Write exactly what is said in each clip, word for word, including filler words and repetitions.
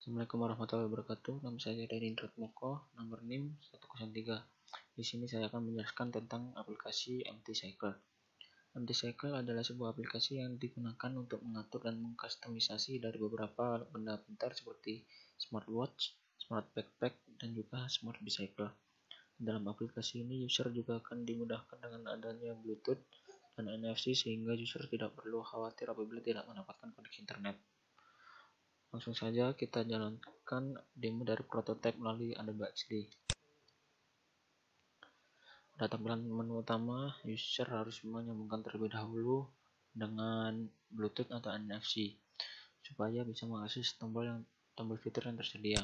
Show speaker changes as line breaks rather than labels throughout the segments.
Assalamualaikum warahmatullahi wabarakatuh. Nama saya dari Indra Moko, nomor NIM satu nol tiga. Di sini saya akan menjelaskan tentang aplikasi Empty Cycle. Empty Cycle adalah sebuah aplikasi yang digunakan untuk mengatur dan mengkustomisasi dari beberapa benda pintar seperti smartwatch, smart backpack, dan juga smart bicycle. Dalam aplikasi ini, user juga akan dimudahkan dengan adanya Bluetooth dan N F C sehingga user tidak perlu khawatir apabila tidak mendapatkan koneksi internet. Langsung saja kita jalankan demo dari prototipe melalui Adobe X D. Pada tampilan menu utama, user harus menyambungkan terlebih dahulu dengan Bluetooth atau N F C supaya bisa mengakses tombol yang tombol fitur yang tersedia.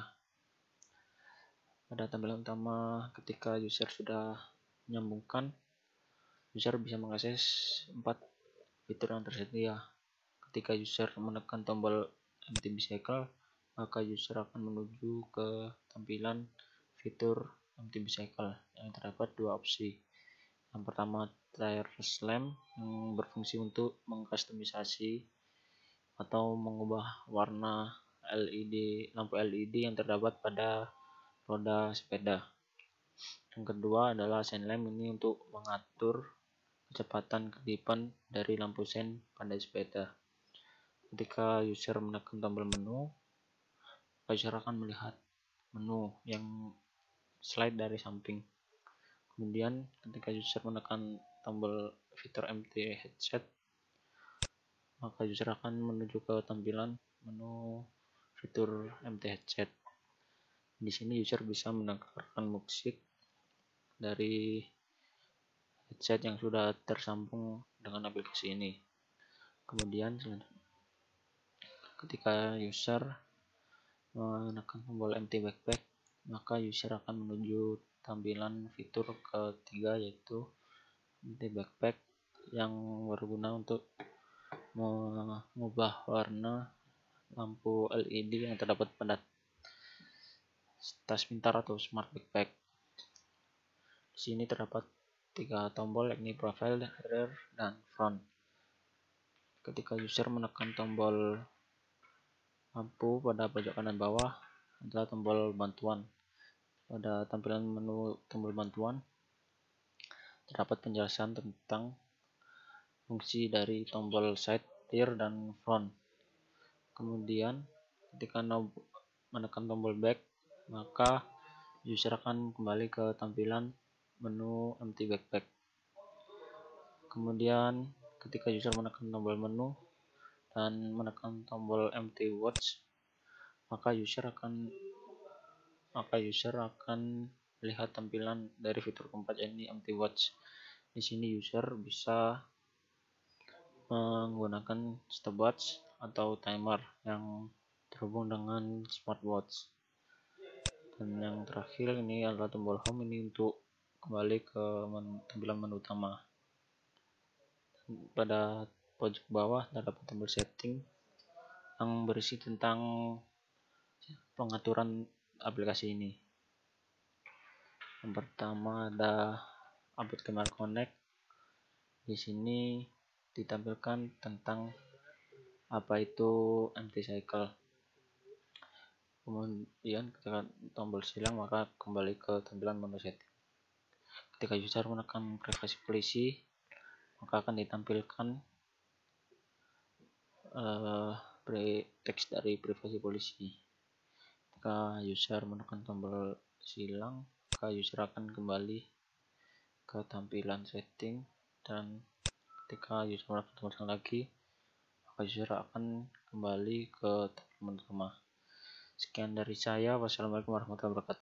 Pada tampilan utama, ketika user sudah menyambungkan, user bisa mengakses empat fitur yang tersedia. Ketika user menekan tombol Empty Bicycle, maka user akan menuju ke tampilan fitur Empty Bicycle yang terdapat dua opsi. Yang pertama, Tire Slam yang berfungsi untuk mengkustomisasi atau mengubah warna L E D lampu L E D yang terdapat pada roda sepeda. Yang kedua adalah Shine Lamp, ini untuk mengatur kecepatan kedipan dari lampu sen pada sepeda. Ketika user menekan tombol menu, user akan melihat menu yang slide dari samping. Kemudian ketika user menekan tombol fitur Empty Headset, maka user akan menuju ke tampilan menu fitur Empty Headset. Di sini user bisa mendengarkan musik dari headset yang sudah tersambung dengan aplikasi ini. Kemudian ketika user menekan tombol Empty Backpack, maka user akan menuju tampilan fitur ketiga, yaitu Empty Backpack yang berguna untuk mengubah warna lampu L E D yang terdapat pada tas pintar atau smart backpack. Di sini terdapat tiga tombol, yakni Profile, Rear, dan Front. Ketika user menekan tombol lampu pada pojok kanan bawah adalah tombol bantuan. Pada tampilan menu tombol bantuan terdapat penjelasan tentang fungsi dari tombol side, rear, dan front. Kemudian ketika menekan tombol back, maka user akan kembali ke tampilan menu Empty Backpack. Kemudian ketika user menekan tombol menu dan menekan tombol Empty Watch, maka user akan maka user akan melihat tampilan dari fitur keempat, yakni Empty Watch. Di sini user bisa menggunakan stopwatch atau timer yang terhubung dengan smartwatch. Dan yang terakhir ini adalah tombol home, ini untuk kembali ke men tampilan menu utama. Pada pojok bawah terdapat tombol setting yang berisi tentang pengaturan aplikasi ini. Yang pertama ada Upload Camera Connect. Di sini ditampilkan tentang apa itu Empty Cycle. Kemudian ketika tombol silang, maka kembali ke tampilan menu setting. Ketika user menekan privasi polisi, maka akan ditampilkan uh, teks dari privasi polisi. Ketika user menekan tombol silang, maka user akan kembali ke tampilan setting, dan ketika user menekan tombol silang lagi, maka user akan kembali ke tampilan utama. Sekian dari saya. Wassalamualaikum warahmatullahi wabarakatuh.